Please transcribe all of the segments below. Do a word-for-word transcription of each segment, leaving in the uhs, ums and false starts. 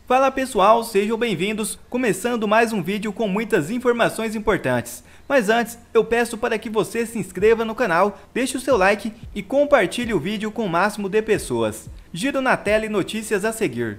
Fala pessoal, sejam bem-vindos, começando mais um vídeo com muitas informações importantes. Mas antes, eu peço para que você se inscreva no canal, deixe o seu like e compartilhe o vídeo com o máximo de pessoas. Giro na tela e notícias a seguir.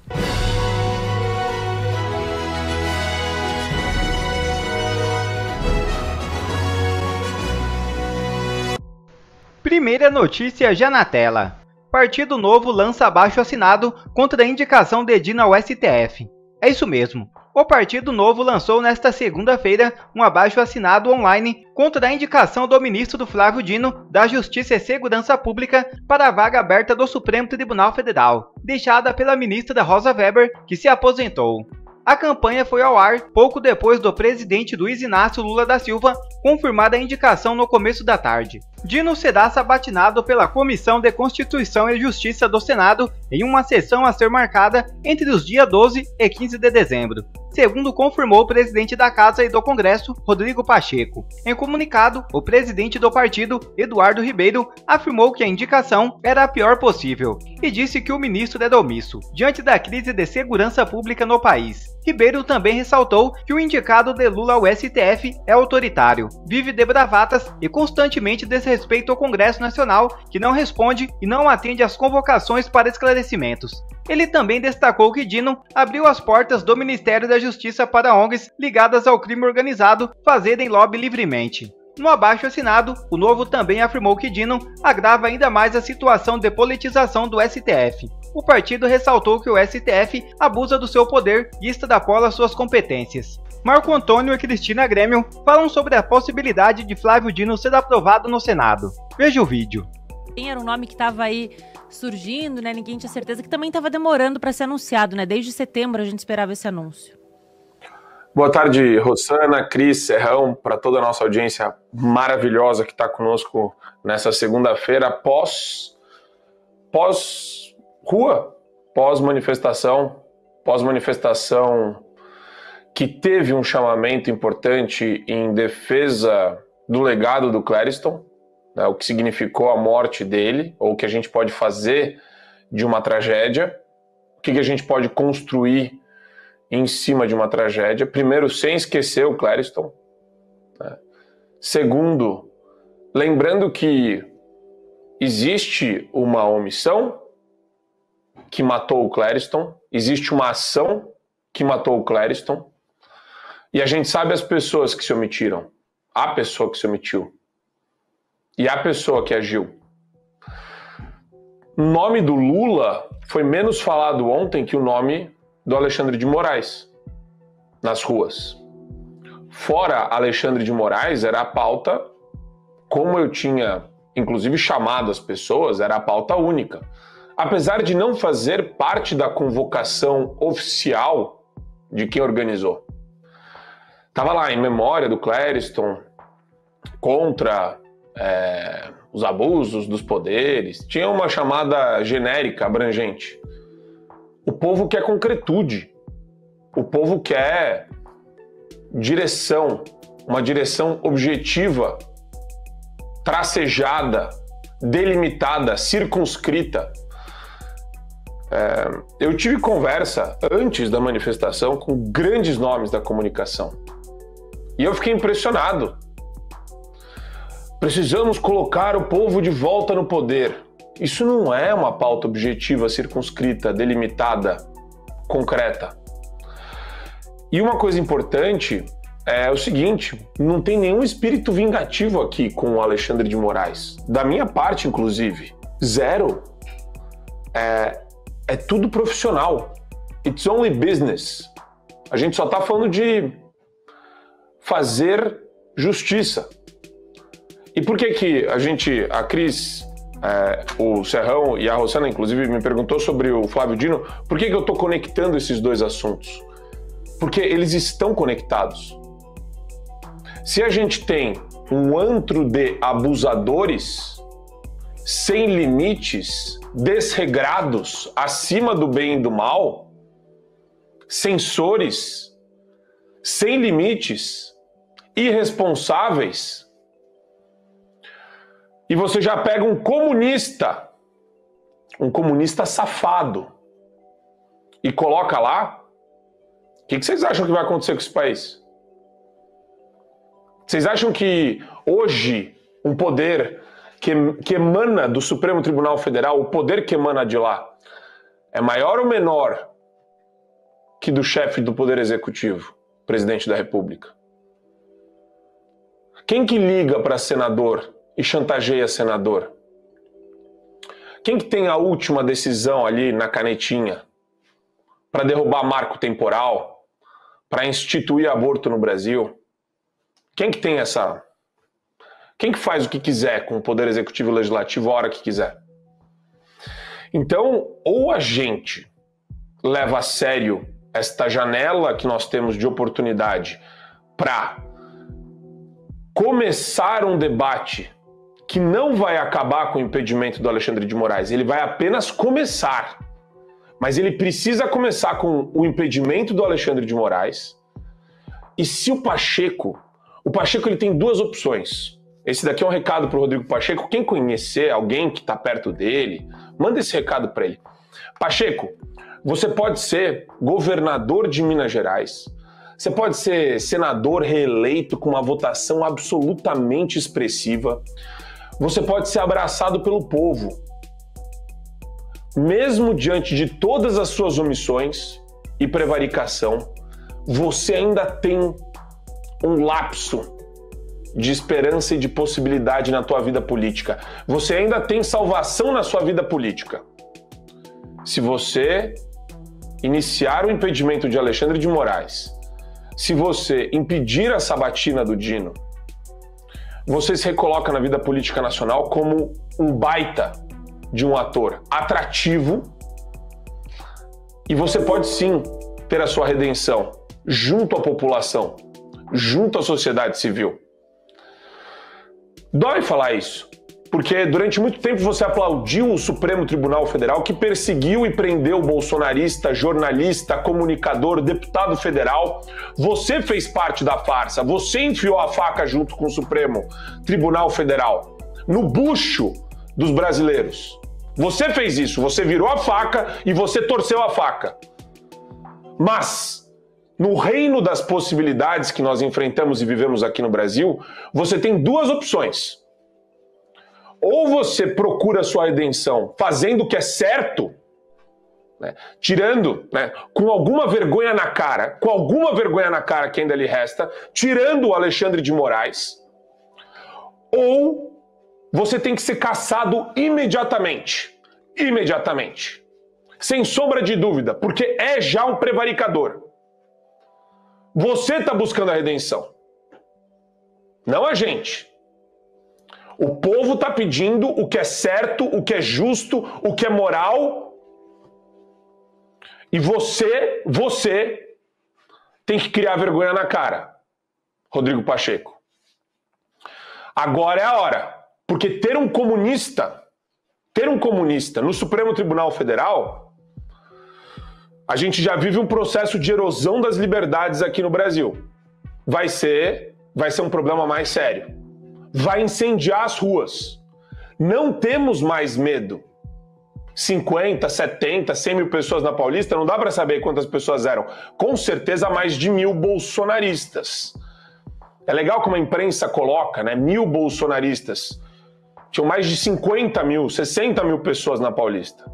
Primeira notícia já na tela. Partido Novo lança abaixo-assinado contra a indicação de Dino ao S T F. É isso mesmo. O Partido Novo lançou nesta segunda-feira um abaixo-assinado online contra a indicação do ministro Flávio Dino da Justiça e Segurança Pública para a vaga aberta do Supremo Tribunal Federal, deixada pela ministra Rosa Weber, que se aposentou. A campanha foi ao ar pouco depois do presidente Luiz Inácio Lula da Silva confirmar a indicação no começo da tarde. Dino será sabatinado pela Comissão de Constituição e Justiça do Senado em uma sessão a ser marcada entre os dias doze e quinze de dezembro, segundo confirmou o presidente da Casa e do Congresso, Rodrigo Pacheco. Em comunicado, o presidente do partido, Eduardo Ribeiro, afirmou que a indicação era a pior possível e disse que o ministro era omisso diante da crise de segurança pública no país. Ribeiro também ressaltou que o indicado de Lula ao S T F é autoritário, vive de bravatas e constantemente desrespeita o Congresso Nacional, que não responde e não atende às convocações para esclarecimentos. Ele também destacou que Dino abriu as portas do Ministério da Justiça para O N Gs ligadas ao crime organizado fazerem lobby livremente. No abaixo-assinado, o Novo também afirmou que Dino agrava ainda mais a situação de politização do S T F. O partido ressaltou que o S T F abusa do seu poder e extrapola suas competências. Marco Antônio e Cristina Grêmio falam sobre a possibilidade de Flávio Dino ser aprovado no Senado. Veja o vídeo. Era um nome que estava aí surgindo, né? Ninguém tinha certeza, que também estava demorando para ser anunciado, né? Desde setembro a gente esperava esse anúncio. Boa tarde, Rosana, Cris, Serrão, para toda a nossa audiência maravilhosa que está conosco nessa segunda-feira, pós, pós rua, pós manifestação, pós manifestação que teve um chamamento importante em defesa do legado do Clériston, né, o que significou a morte dele, ou o que a gente pode fazer de uma tragédia, o que a gente pode construir em cima de uma tragédia. Primeiro, sem esquecer o Clériston. Né? Segundo, lembrando que existe uma omissão que matou o Clériston, existe uma ação que matou o Clériston, e a gente sabe as pessoas que se omitiram. A pessoa que se omitiu. E a pessoa que agiu. O nome do Lula foi menos falado ontem que o nome do Alexandre de Moraes nas ruas. Fora Alexandre de Moraes, era a pauta, como eu tinha inclusive chamado as pessoas, era a pauta única. Apesar de não fazer parte da convocação oficial de quem organizou. Estava lá em memória do Clériston, contra é, os abusos dos poderes, tinha uma chamada genérica, abrangente. O povo quer concretude, o povo quer direção, uma direção objetiva, tracejada, delimitada, circunscrita. É, eu tive conversa antes da manifestação com grandes nomes da comunicação e eu fiquei impressionado. Precisamos colocar o povo de volta no poder. Isso não é uma pauta objetiva, circunscrita, delimitada, concreta. E uma coisa importante é o seguinte, não tem nenhum espírito vingativo aqui com o Alexandre de Moraes. Da minha parte, inclusive, zero. É, é tudo profissional. It's only business. A gente só está falando de fazer justiça. E por que que a gente, a Cris, é, o Serrão e a Rosana, inclusive, me perguntou sobre o Flávio Dino, por que que eu estou conectando esses dois assuntos? Porque eles estão conectados. Se a gente tem um antro de abusadores, sem limites, desregrados, acima do bem e do mal, censores, sem limites, irresponsáveis, e você já pega um comunista, um comunista safado, e coloca lá, o que, que vocês acham que vai acontecer com esse país? Vocês acham que hoje um poder que, que emana do Supremo Tribunal Federal, o poder que emana de lá, é maior ou menor que do chefe do Poder Executivo, presidente da República? Quem que liga para senador e chantageia senador? Quem que tem a última decisão ali na canetinha para derrubar marco temporal, para instituir aborto no Brasil? Quem que tem essa... Quem que faz o que quiser com o Poder Executivo e Legislativo a hora que quiser? Então, ou a gente leva a sério esta janela que nós temos de oportunidade para começar um debate que não vai acabar com o impedimento do Alexandre de Moraes, ele vai apenas começar. Mas ele precisa começar com o impedimento do Alexandre de Moraes. E se o Pacheco... O Pacheco ele tem duas opções. Esse daqui é um recado para o Rodrigo Pacheco. Quem conhecer alguém que está perto dele, manda esse recado para ele. Pacheco, você pode ser governador de Minas Gerais. Você pode ser senador reeleito com uma votação absolutamente expressiva. Você pode ser abraçado pelo povo. Mesmo diante de todas as suas omissões e prevaricação, você ainda tem um lapso de esperança e de possibilidade na tua vida política. Você ainda tem salvação na sua vida política. Se você iniciar o impedimento de Alexandre de Moraes, se você impedir a sabatina do Dino, você se recoloca na vida política nacional como um baita de um ator atrativo e você pode sim ter a sua redenção junto à população, junto à sociedade civil. Dói falar isso, porque durante muito tempo você aplaudiu o Supremo Tribunal Federal que perseguiu e prendeu o bolsonarista, jornalista, comunicador, deputado federal. Você fez parte da farsa, você enfiou a faca junto com o Supremo Tribunal Federal no bucho dos brasileiros. Você fez isso, você virou a faca e você torceu a faca. Mas no reino das possibilidades que nós enfrentamos e vivemos aqui no Brasil, você tem duas opções. Ou você procura sua redenção fazendo o que é certo, né, tirando, né, com alguma vergonha na cara, com alguma vergonha na cara que ainda lhe resta, tirando o Alexandre de Moraes, ou você tem que ser caçado imediatamente, imediatamente, sem sombra de dúvida, porque é já um prevaricador. Você está buscando a redenção, não a gente. O povo está pedindo o que é certo, o que é justo, o que é moral. E você, você tem que criar vergonha na cara, Rodrigo Pacheco. Agora é a hora, porque ter um comunista, ter um comunista no Supremo Tribunal Federal... A gente já vive um processo de erosão das liberdades aqui no Brasil. Vai ser, vai ser um problema mais sério. Vai incendiar as ruas. Não temos mais medo. cinquenta, setenta, cem mil pessoas na Paulista, não dá para saber quantas pessoas eram. Com certeza mais de mil bolsonaristas. É legal como a imprensa coloca, né? Mil bolsonaristas. Tinham mais de cinquenta mil, sessenta mil pessoas na Paulista.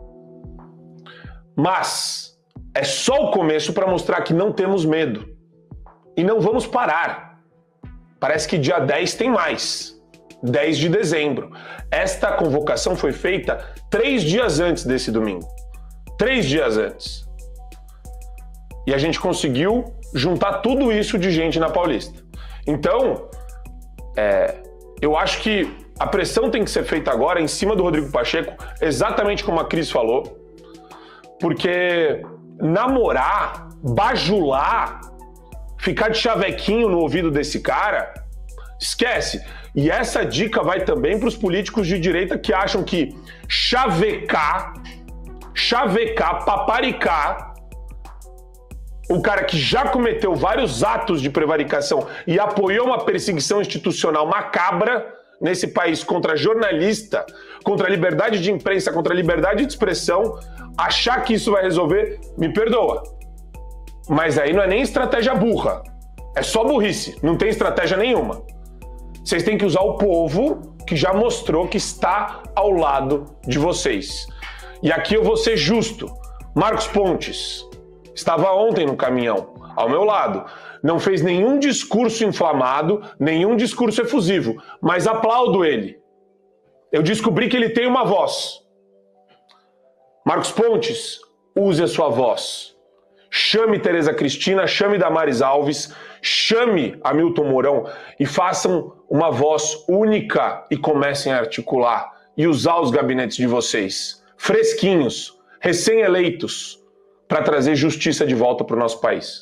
Mas é só o começo para mostrar que não temos medo. E não vamos parar. Parece que dia dez tem mais. dez de dezembro. Esta convocação foi feita três dias antes desse domingo. Três dias antes. E a gente conseguiu juntar tudo isso de gente na Paulista. Então, é, eu acho que a pressão tem que ser feita agora em cima do Rodrigo Pacheco, exatamente como a Cris falou, porque namorar, bajular, ficar de chavequinho no ouvido desse cara, esquece. E essa dica vai também para os políticos de direita que acham que chavecar, chavecar, paparicar o cara que já cometeu vários atos de prevaricação e apoiou uma perseguição institucional macabra, nesse país contra jornalista, contra a liberdade de imprensa, contra a liberdade de expressão, achar que isso vai resolver, me perdoa. Mas aí não é nem estratégia burra, é só burrice, não tem estratégia nenhuma. Vocês têm que usar o povo que já mostrou que está ao lado de vocês. E aqui eu vou ser justo. Marcos Pontes estava ontem no caminhão, ao meu lado. Não fez nenhum discurso inflamado, nenhum discurso efusivo, mas aplaudo ele. Eu descobri que ele tem uma voz. Marcos Pontes, use a sua voz. Chame Tereza Cristina, chame Damares Alves, chame Hamilton Mourão e façam uma voz única e comecem a articular e usar os gabinetes de vocês, fresquinhos, recém-eleitos, para trazer justiça de volta para o nosso país.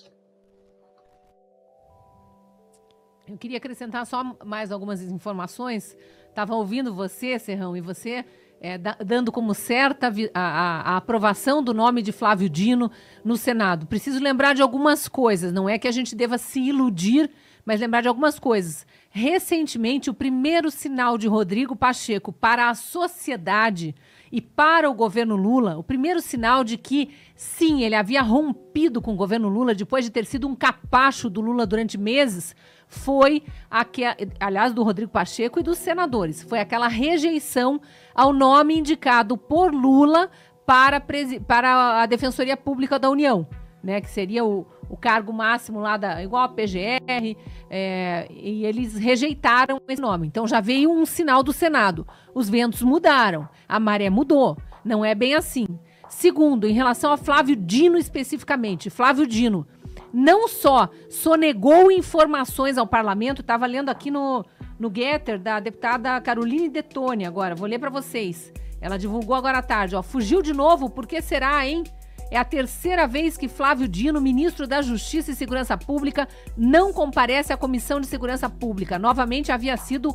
Eu queria acrescentar só mais algumas informações. Estava ouvindo você, Serrão, e você é, da, dando como certa a, a, a aprovação do nome de Flávio Dino no Senado. Preciso lembrar de algumas coisas. Não é que a gente deva se iludir, mas lembrar de algumas coisas. Recentemente, o primeiro sinal de Rodrigo Pacheco para a sociedade e para o governo Lula, o primeiro sinal de que, sim, ele havia rompido com o governo Lula depois de ter sido um capacho do Lula durante meses, foi, aqui, aliás, do Rodrigo Pacheco e dos senadores. Foi aquela rejeição ao nome indicado por Lula para, para a Defensoria Pública da União, né, que seria o, o cargo máximo lá, da, igual a P G R, é, e eles rejeitaram esse nome. Então já veio um sinal do Senado. Os ventos mudaram, a maré mudou. Não é bem assim. Segundo, em relação a Flávio Dino especificamente, Flávio Dino não só sonegou informações ao parlamento, estava lendo aqui no, no Getter da deputada Caroline Detoni agora, vou ler para vocês. Ela divulgou agora à tarde, ó, fugiu de novo, por que será, hein? É a terceira vez que Flávio Dino, ministro da Justiça e Segurança Pública, não comparece à Comissão de Segurança Pública. Novamente havia sido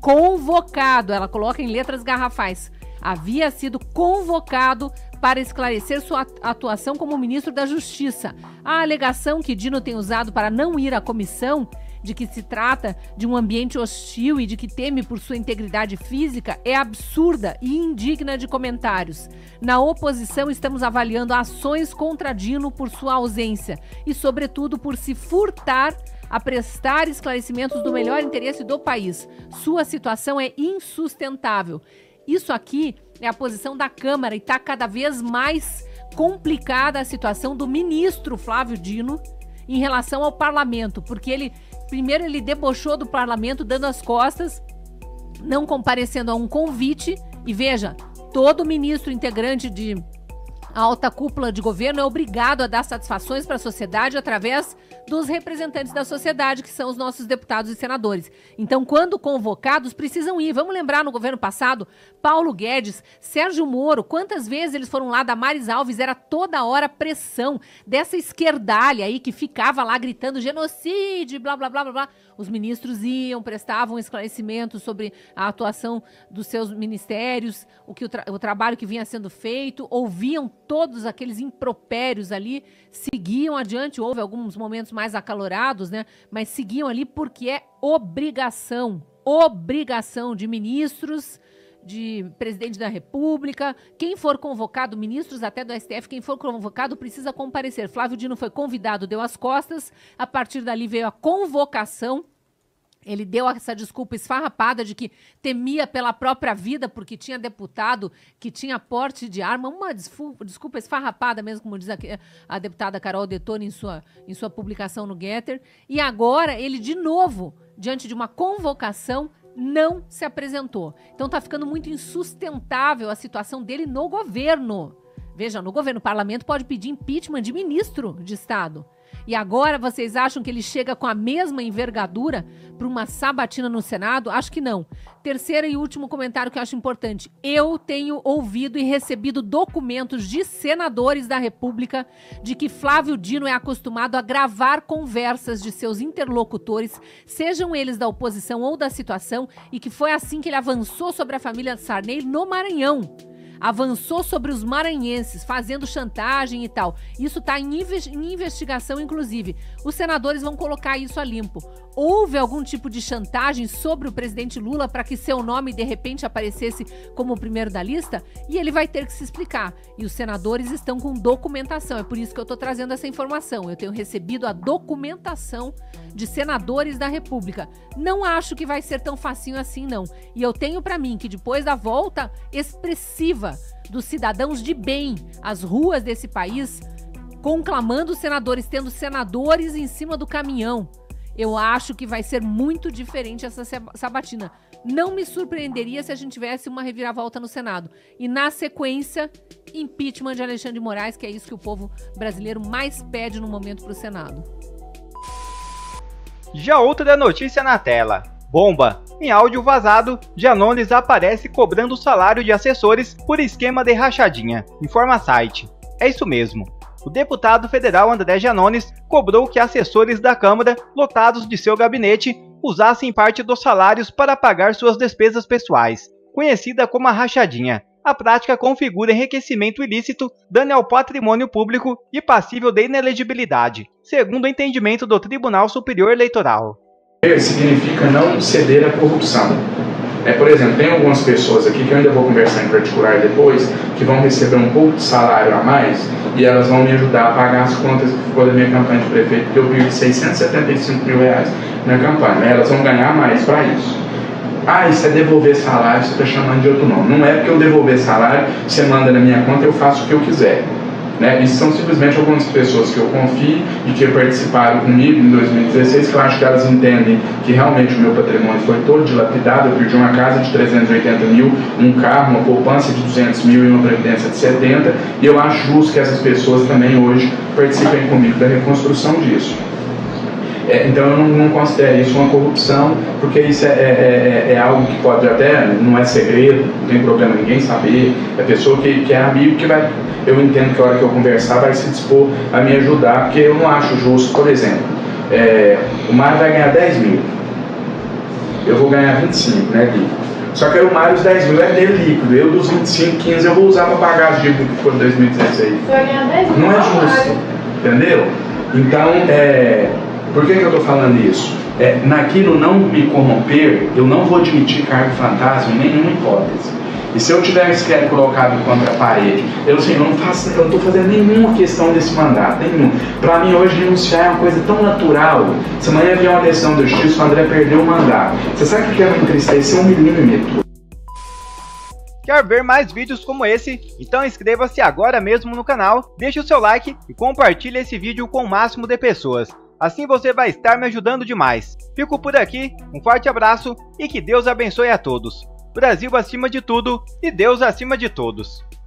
convocado, ela coloca em letras garrafais, havia sido convocado para esclarecer sua atuação como ministro da Justiça. A alegação que Dino tem usado para não ir à comissão, de que se trata de um ambiente hostil e de que teme por sua integridade física, é absurda e indigna de comentários. Na oposição, estamos avaliando ações contra Dino por sua ausência e, sobretudo, por se furtar a prestar esclarecimentos do melhor interesse do país. Sua situação é insustentável. Isso aqui é a posição da Câmara e está cada vez mais complicada a situação do ministro Flávio Dino em relação ao parlamento, porque ele, primeiro, ele debochou do parlamento dando as costas, não comparecendo a um convite, e veja, todo ministro integrante de alta cúpula de governo é obrigado a dar satisfações para a sociedade através dos representantes da sociedade, que são os nossos deputados e senadores. Então, quando convocados, precisam ir. Vamos lembrar, no governo passado, Paulo Guedes, Sérgio Moro, quantas vezes eles foram lá, Damares Alves, era toda hora pressão dessa esquerdalha aí que ficava lá gritando genocídio, blá, blá, blá, blá, blá. Os ministros iam, prestavam esclarecimentos sobre a atuação dos seus ministérios, o, que o, tra o trabalho que vinha sendo feito, ouviam todos aqueles impropérios ali, seguiam adiante, houve alguns momentos mais acalorados, né? Mas seguiam ali porque é obrigação, obrigação de ministros, de presidente da República, quem for convocado, ministros até do S T F, quem for convocado precisa comparecer. Flávio Dino foi convidado, deu as costas, a partir dali veio a convocação. Ele deu essa desculpa esfarrapada de que temia pela própria vida porque tinha deputado que tinha porte de arma, uma desculpa esfarrapada mesmo, como diz a, a deputada Carol Detoni em sua, em sua publicação no Getter. E agora ele, de novo, diante de uma convocação, não se apresentou. Então está ficando muito insustentável a situação dele no governo. Veja, no governo, o parlamento pode pedir impeachment de ministro de Estado. E agora vocês acham que ele chega com a mesma envergadura para uma sabatina no Senado? Acho que não. Terceiro e último comentário que eu acho importante. Eu tenho ouvido e recebido documentos de senadores da República de que Flávio Dino é acostumado a gravar conversas de seus interlocutores, sejam eles da oposição ou da situação, e que foi assim que ele avançou sobre a família Sarney no Maranhão. avançou sobre os maranhenses, fazendo chantagem e tal. Isso está em, em investigação, inclusive. Os senadores vão colocar isso a limpo. Houve algum tipo de chantagem sobre o presidente Lula para que seu nome, de repente, aparecesse como o primeiro da lista? E ele vai ter que se explicar. E os senadores estão com documentação. É por isso que eu estou trazendo essa informação. Eu tenho recebido a documentação de senadores da República. Não acho que vai ser tão facinho assim, não. E eu tenho para mim que depois da volta expressiva dos cidadãos de bem às ruas desse país, conclamando os senadores, tendo senadores em cima do caminhão, eu acho que vai ser muito diferente essa sabatina. Não me surpreenderia se a gente tivesse uma reviravolta no Senado. E, na sequência, impeachment de Alexandre de Moraes, que é isso que o povo brasileiro mais pede no momento para o Senado. Já outra notícia na tela. Bomba! Em áudio vazado, Janones aparece cobrando o salário de assessores por esquema de rachadinha, informa site. É isso mesmo. O deputado federal André Janones cobrou que assessores da Câmara, lotados de seu gabinete, usassem parte dos salários para pagar suas despesas pessoais, conhecida como a rachadinha. A prática configura enriquecimento ilícito, dano ao patrimônio público e passível de inelegibilidade, segundo o entendimento do Tribunal Superior Eleitoral. Significa não ceder à corrupção. É, por exemplo, tem algumas pessoas aqui que eu ainda vou conversar em particular depois, que vão receber um pouco de salário a mais e elas vão me ajudar a pagar as contas que ficou da minha campanha de prefeito, porque eu perdi seiscentos e setenta e cinco mil reais na campanha. Elas vão ganhar mais para isso. Ah, isso é devolver salário, você está chamando de outro nome. Não é porque eu devolver salário, você manda na minha conta, eu faço o que eu quiser. Né? Isso são simplesmente algumas pessoas que eu confio e que participaram comigo em dois mil e dezesseis, que eu acho que elas entendem que realmente o meu patrimônio foi todo dilapidado. Eu perdi uma casa de trezentos e oitenta mil, um carro, uma poupança de duzentos mil e uma previdência de setenta, e eu acho justo que essas pessoas também hoje participem comigo da reconstrução disso. É, então eu não, não considero isso uma corrupção, porque isso é, é, é, é algo que pode até, não é segredo, não tem problema ninguém saber, é pessoa que, que é amigo que vai, eu entendo que a hora que eu conversar vai se dispor a me ajudar, porque eu não acho justo, por exemplo, é, o Mário vai ganhar dez mil, eu vou ganhar vinte e cinco, né, líquido. Só que aí o Mário os dez mil é dele líquido, eu dos vinte e cinco, quinze eu vou usar para pagar as dívidas que foram em dois mil e dezesseis. Você vai ganhar dez mil? Não é justo, entendeu? Então, é... Por que que eu estou falando isso? É, naquilo não me corromper, eu não vou admitir cargo fantasma em nenhuma hipótese. E se eu tiver sequer colocado contra a parede, eu assim, eu não faço, eu não estou fazendo nenhuma questão desse mandato, nenhum. Para mim hoje renunciar é uma coisa tão natural. Se amanhã vier uma decisão da justiça, o André perdeu o mandato. Você sabe o que é me entristecer um milímetro? Quer ver mais vídeos como esse? Então inscreva-se agora mesmo no canal, deixe o seu like e compartilhe esse vídeo com o máximo de pessoas. Assim você vai estar me ajudando demais. Fico por aqui, um forte abraço e que Deus abençoe a todos. Brasil acima de tudo e Deus acima de todos.